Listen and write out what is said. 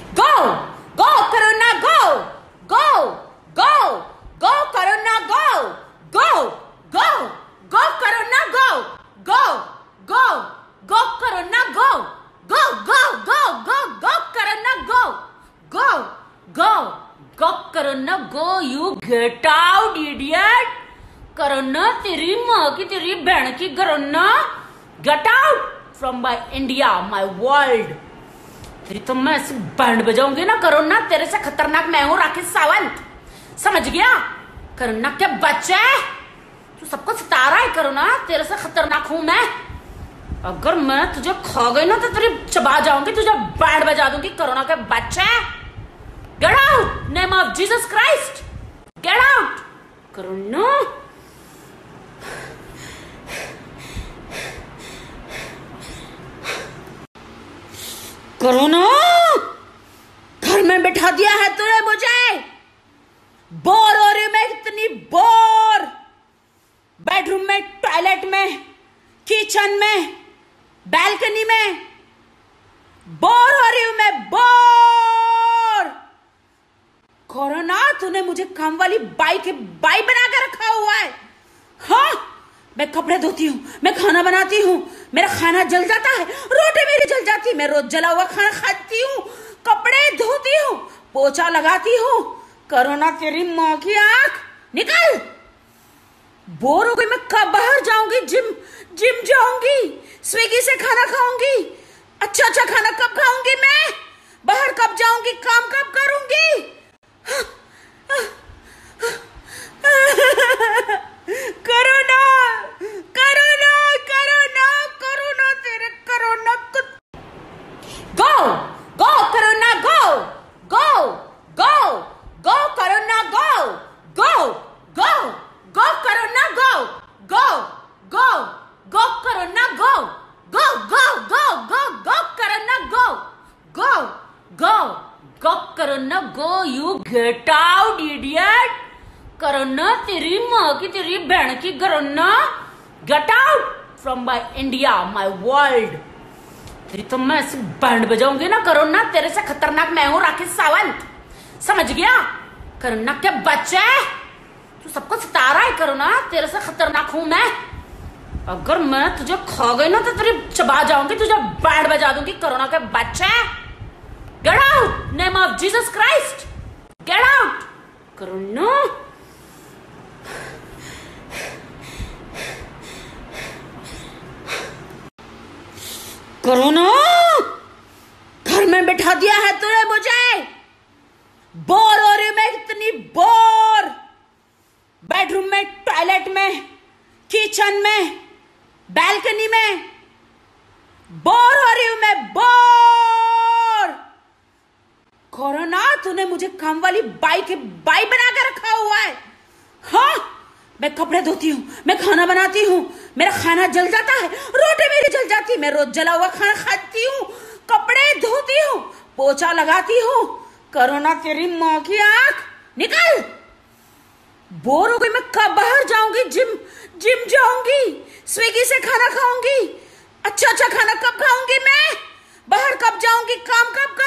Go! Go, Corona, go! Go! Go! Go, Corona, go! Go! Go! Go, Corona, go! Go! Go! Go, Corona, go! Go! Go! Go! Go! Go, Corona, go! Go! Go! Go, Corona, go! You get out, idiot! Corona, तेरी माँ की तेरी बहन की Corona! Get out from my India, my world! तेरी तो मैं ऐसी बैंड बजाऊंगी ना कोरोना, तेरे से खतरनाक मैं हूं राकेश सावंत, समझ गया? कोरोना के बच्चे, तू सबको सता रहा है कोरोना, तेरे से खतरनाक हूं मैं। अगर मैं तुझे खा गई ना तो तेरी चबा जाऊंगी, तुझे बैंड बजा दूंगी कोरोना के बच्चे। Get out, name of Jesus Christ, get out corona. Corona, घर में बिठा दिया है तूने मुझे, बोर हो रही हूं मैं, इतनी बोर। बेडरूम में, टॉयलेट में, किचन में, बैल्कनी में, बोर हो रही हूं मैं, बोर। कोरोना, तूने मुझे काम वाली बाई के बाई बना कर रखा हुआ है। हाँ, मैं कपड़े धोती हूँ, मैं खाना बनाती हूँ, मेरा खाना जल जाता है, रोटी मेरी जल जाती है, मैं रोज जला हुआ खाना खाती हूँ, कपड़े धोती हूँ, पोछा लगाती हूँ। कोरोना, तेरी माँ की आंख, निकल। बोर हो गई मैं, कब बाहर जाऊंगी, जिम जाऊंगी, स्विगी से खाना खाऊंगी, अच्छा खाना कब खाऊंगी मैं, बाहर कब जाऊंगी, काम कब करूंगी। कोरोना, कोरोना, कोरोना, कोरोना, तेरे कोरोना को। Go, go corona, go, go, go, go corona, go, go, go, go corona, go, go, go, go corona, go, go, go, go, go, go corona, go, go, go, go corona, go. You get out, idiot. Corona, तेरी माँ की तेरी बहन की corona, get out from my India, my world. तेरी तो मैं ऐसी बैंड बजाऊंगी ना कोरोना, तेरे से खतरनाक मैं हूं राकेश सावंत, समझ गया? कोरोना के बच्चे, तू सबको सता रहा है कोरोना, तेरे से खतरनाक हूं मैं। अगर मैं तुझे खा गई ना तो तेरी चबा जाऊंगी, तुझे बैंड बजा दूंगी कोरोना के बच्चे। Get out, name of Jesus Christ, get out corona. Corona, घर में बिठा दिया है तूने मुझे, बोर हो रही हूं मैं, इतनी बोर। बेडरूम में, टॉयलेट में, किचन में, बैल्कनी में, बोर हो रही हूं मैं, बोर। कोरोना, तूने मुझे काम वाली बाई के बाई बना कर रखा हुआ है। हाँ, मैं कपड़े धोती हूँ, मैं खाना बनाती हूँ, मेरा खाना जल जाता है, रोटी मेरी जल जाती है, मैं रोज जला हुआ खाना खाती हूँ, कपड़े धोती हूँ, पोछा लगाती हूँ। कोरोना, तेरी माँ की आंख, निकल। बोर हो गई मैं, कब बाहर जाऊंगी, जिम जाऊंगी, स्विगी से खाना खाऊंगी, अच्छा खाना कब खाऊंगी मैं, बाहर कब जाऊंगी, काम कब